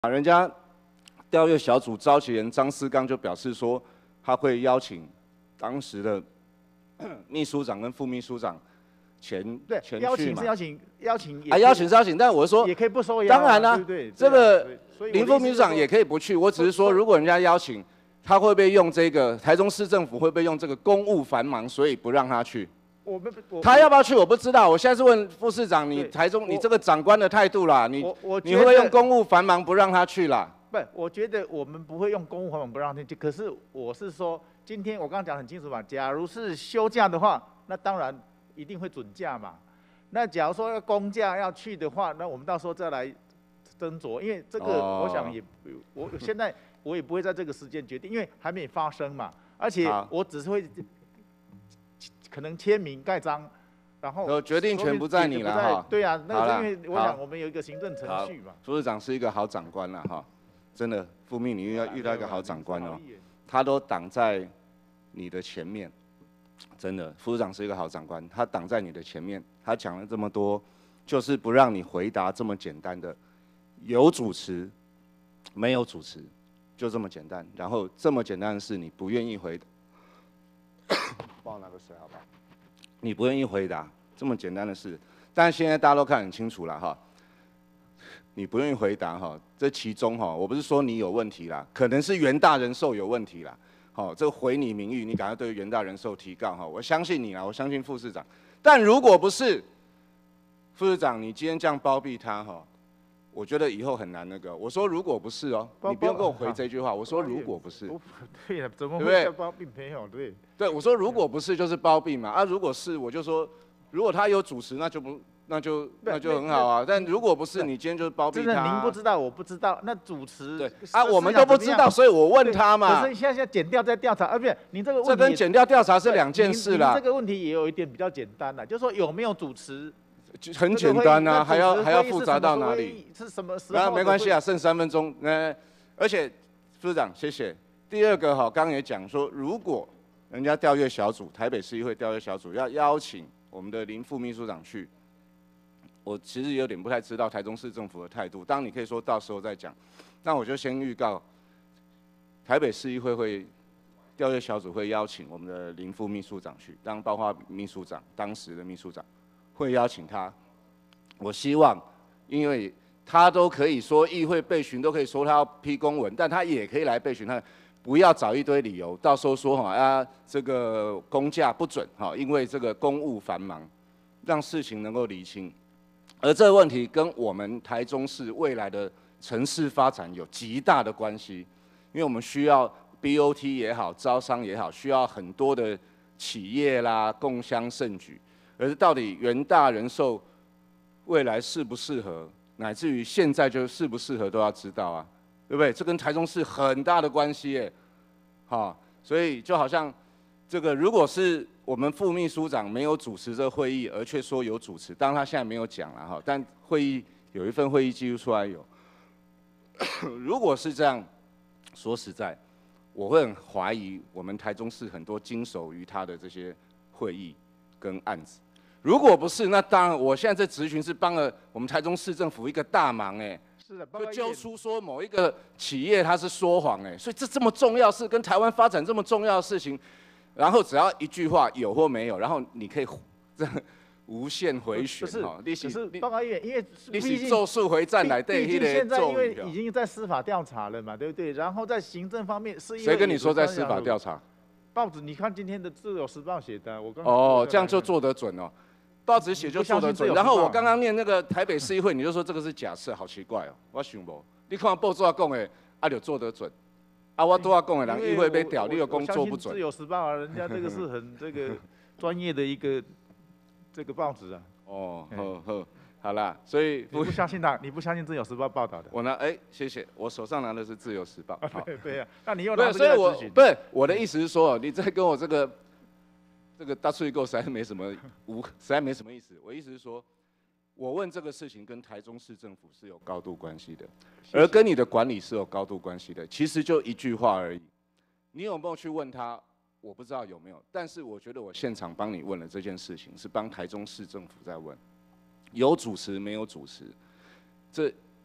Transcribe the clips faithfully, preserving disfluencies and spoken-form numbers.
人家调阅小组召集人张思刚就表示说，他会邀请当时的秘书长跟副秘书长前对前去邀请嘛是邀请邀请也啊，邀请是邀请，但我是说也可以不收押啊， 当然啦、 对不对？ 这个所以林副秘书长也可以不去，我只是说，如果人家邀请，他会不会用这个台中市政府会不会用这个公务繁忙，所以不让他去？ 我们我他要不要去我不知道，我现在是问副市长，你对台中你我这个长官的态度啦，你我我你会不会觉得用公务繁忙不让他去啦？ 不，我觉得我们不会用公务繁忙不让进去。可是我是说，今天我刚刚讲得很清楚嘛，假如是休假的话，那当然一定会准假嘛。那假如说要公假要去的话，那我们到时候再来斟酌，因为这个哦我想也，我现在我也不会在这个时间决定，因为还没发生嘛。而且好我只是会可能签名盖章。然后呃决定权不在你了哈对啊，那好啦个因为我好想我们有一个行政程序嘛。 副市长是一个好长官了哈，真的，副秘你遇到遇到一个好长官哦，他都挡在你的前面，真的，副市长是一个好长官，他挡在你的前面，他讲了这么多，就是不让你回答这么简单的，有主持，没有主持，就这么简单，然后这么简单的事你不愿意回答，帮我拿个水好不好？你不愿意回答这么简单的事，但现在大家都看很清楚了哈。你不愿意回答哈，这其中哈，我不是说你有问题啦，可能是元大人寿有问题啦。好，这毁你名誉，你赶快对元大人寿提告哈。我相信你啦，我相信副市长。但如果不是，副市长，你今天这样包庇他哈，我觉得以后很难那个。我说如果不是哦，你不用跟我回这句话。我说如果不是， 对呀，怎么对不对会包并没有对？ 对，我说如果不是就是包庇嘛，啊，如果是我就说，如果他有主持，那就不，那就那就很好啊。但如果不是，你今天就是包庇真的他。 您不知道，我不知道，那主持对啊，我们都不知道，所以我问他嘛。 可是现在检调在调查，啊，不是，你这个问题这跟检调调查是两件事啦。 这个问题也有一点比较简单啦，就是说有没有主持。 很简单啊，还要还要复杂到哪里？ 是什么时候？ 啊，没关系啊，剩三分钟。呃，而且副市长，谢谢。第二个哈，刚刚也讲说，如果人家调阅小组，台北市议会调阅小组要邀请我们的林副秘书长去，我其实有点不太知道台中市政府的态度。当然你可以说到时候再讲，那我就先预告，台北市议会会调阅小组会邀请我们的林副秘书长去，当包括秘书长，当时的秘书长。会邀请他，我希望，因为他都可以说议会备询，都可以说他要批公文，但他也可以来备询，他不要找一堆理由，到时候说哈啊这个公假不准哈，因为这个公务繁忙，让事情能够厘清。而这个问题跟我们台中市未来的城市发展有极大的关系，因为我们需要 B O T 也好，招商也好，需要很多的企业啦，共襄盛举。而是到底元大人寿未来适不适合，乃至于现在就适不适合都要知道啊，对不对？这跟台中市很大的关系耶，好，所以就好像这个，如果是我们副秘书长没有主持这个会议，而却说有主持，当然他现在没有讲了哈，但会议有一份会议记录出来有。如果是这样，说实在，我会很怀疑我们台中市很多经手于他的这些会议跟案子。如果不是，那当然，我现在这质询是帮了我们台中市政府一个大忙哎， 是的， 就揪出说某一个企业它是说谎哎，所以这这么重要事，跟台湾发展这么重要的事情，然后只要一句话有或没有，然后你可以这无限回旋哈， 你是是报告议员，因为你是咒术回战来对， 毕竟现在因为已经在司法调查了嘛，对不对？然后在行政方面是因为谁跟你说在司法调查？ 报纸你看今天的《自由时报》写的，我刚哦，这样就做得准哦。报纸写就做得准，然后我刚刚念那个台北市议会，你就说这个是假设，好奇怪哦，我想无，你看报纸讲的，啊就做得准，啊我都要讲的人议会被屌，你又讲做不准。 自由时报啊，人家这个是很这个专业的一个这个报纸啊。 哦，好好，好啦，所以你不相信他，你不相信自由时报报道的？ 我拿，哎，谢谢，我手上拿的是自由时报。 对对呀，那你又拿这个来咨询？ 不是，我的意思是说，你在跟我这个。这个大数据够实在没什么无，实在没什么意思。我意思是说，我问这个事情跟台中市政府是有高度关系的，而跟你的管理是有高度关系的。其实就一句话而已。你有没有去问他？我不知道有没有，但是我觉得我现场帮你问了这件事情，是帮台中市政府在问，有主持没有主持，这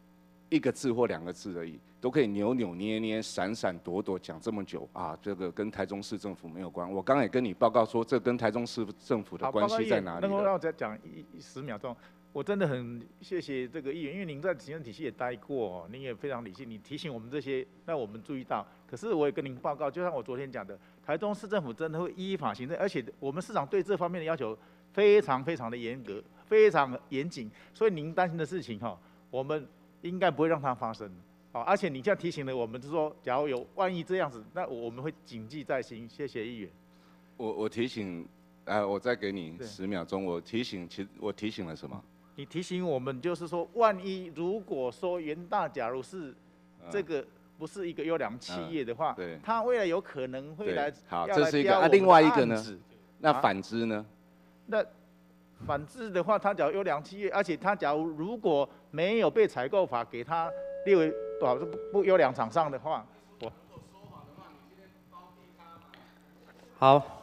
一个字或两个字而已，都可以扭扭捏捏、闪闪躲躲讲这么久啊，这个跟台中市政府没有关。我刚才也跟你报告说，这跟台中市政府的关系在哪里了？ 能够让我再讲一十秒钟？我真的很谢谢这个议员，因为您在行政体系也待过，您也非常理性，你提醒我们这些，让我们注意到。可是我也跟您报告，就像我昨天讲的，台中市政府真的会依法行政，而且我们市长对这方面的要求非常非常的严格，非常严谨。所以您担心的事情哈，我们应该不会让它发生。好，而且你这样提醒了我们，就是说，假如有万一这样子，那我们会谨记在心。谢谢议员。 我我提醒，呃，我再给你十秒钟。我提醒，其实我提醒了什么？ 你提醒我们，就是说，万一如果说元大假如是这个不是一个优良企业的话， 嗯、对， 他未来有可能会来好，这是一个啊。 另外一个呢？那反之呢？ 啊、那反之的话，他假如优良企业，而且他假如如果没有被采购法给他列为多少不优良厂商的话，我好。